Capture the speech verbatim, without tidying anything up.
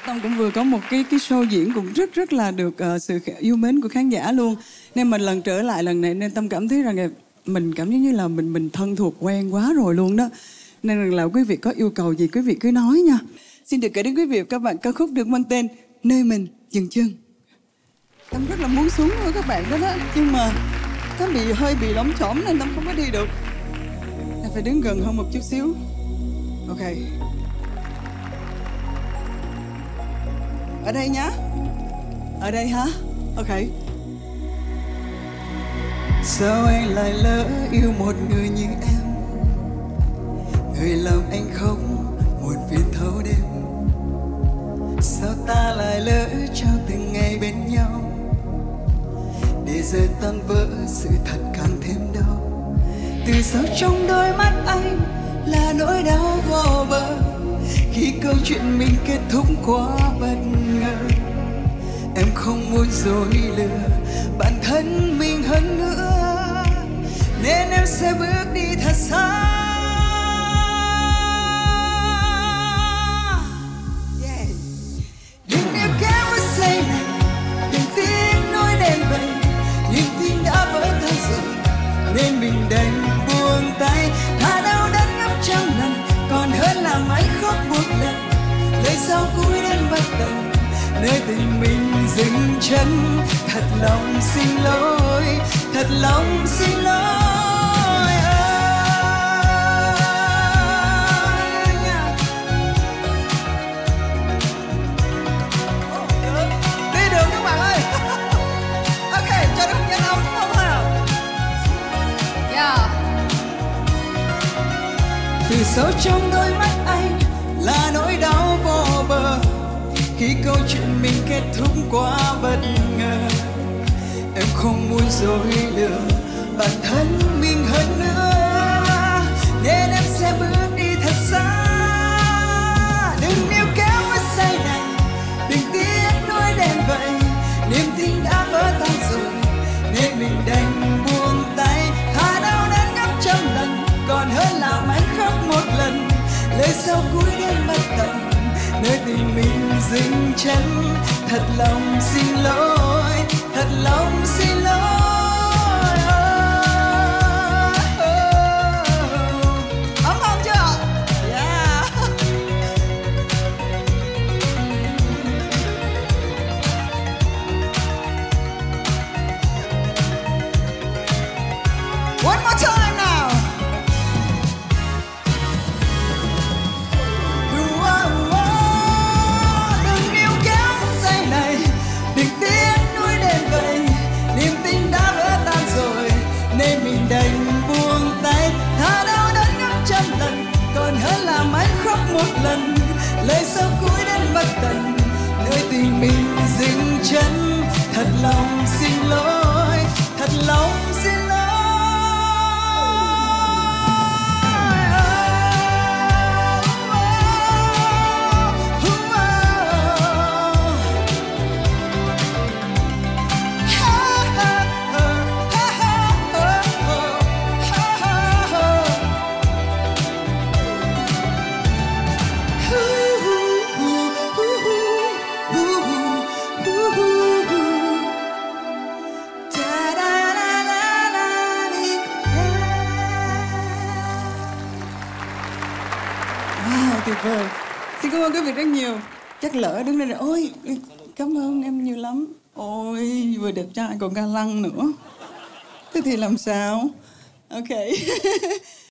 Tâm cũng vừa có một cái cái show diễn cũng rất rất là được uh, sự yêu mến của khán giả luôn. Nên mình lần trở lại lần này nên Tâm cảm thấy rằng là mình cảm giác như là mình mình thân thuộc quen quá rồi luôn đó. Nên rằng là quý vị có yêu cầu gì quý vị cứ nói nha. Xin được gửi đến quý vị và các bạn ca khúc được mang tên Nơi Mình Dừng Chân. Tâm rất là muốn xuống với các bạn đó đó, nhưng mà Tâm bị hơi bị lóng chỏm nên Tâm không có đi được. Ta phải đứng gần hơn một chút xíu. Ok. Ở đây nhá. Ở đây hả? Ok. Sao anh lại lỡ yêu một người như em, người làm anh khóc một phiền thâu đêm. Sao ta lại lỡ trao từng ngày bên nhau, để giờ tan vỡ sự thật càng thêm đau. Từ sâu trong đôi mắt anh là nỗi đau vô bờ, khi câu chuyện mình kết thúc quá bất ngờ. Em không muốn dối lừa bản thân mình hơn nữa, nên em sẽ bước đi thật xa. Yeah. Đừng níu kéo bước giây này, đừng tiếc nỗi đêm vậy. Niềm tin đã vỡ tan rồi, nên mình đành buông tay. Thà đau đớn gấp trăm lần, còn hơn là mãi khóc một lần. Lời sau cuối đến bất tận, nơi tình mình dừng chân. Thật lòng xin lỗi, thật lòng xin lỗi. Đi đường các bạn ơi. Ok, cho nó không gian ông không nào. Yeah. Từ sâu trong đôi mắt anh là nỗi đau vô bờ, khi câu chuyện mình kết thúc quá bất ngờ. Em không muốn dối lừa bản thân mình hơn nữa, nên em sẽ bước đi thật xa. Đừng níu kéo với say này, đừng tiếc nỗi đêm vậy. Niềm tin đã vỡ tan rồi, nên mình đành buông tay. Thà đau đớn gấp trăm lần, còn hơn là mãi khóc một lần. Lời sau cuối đến bất tận, nơi tình mình dừng chân. Thật lòng xin lỗi, thật lòng xin lỗi. Ấm không chưa? Yeah. One more time now. Một lần lời sau cuối đến bất tận, nơi tình mình dừng chân. Thật lòng xin lỗi, thật lòng xin lỗi. Tuyệt vời. Xin cảm ơn quý vị rất nhiều. Chắc lỡ đứng đây rồi. Ôi, cảm ơn em nhiều lắm. Ôi, vừa đẹp trai còn ga lăng nữa. Thế thì làm sao? Ok.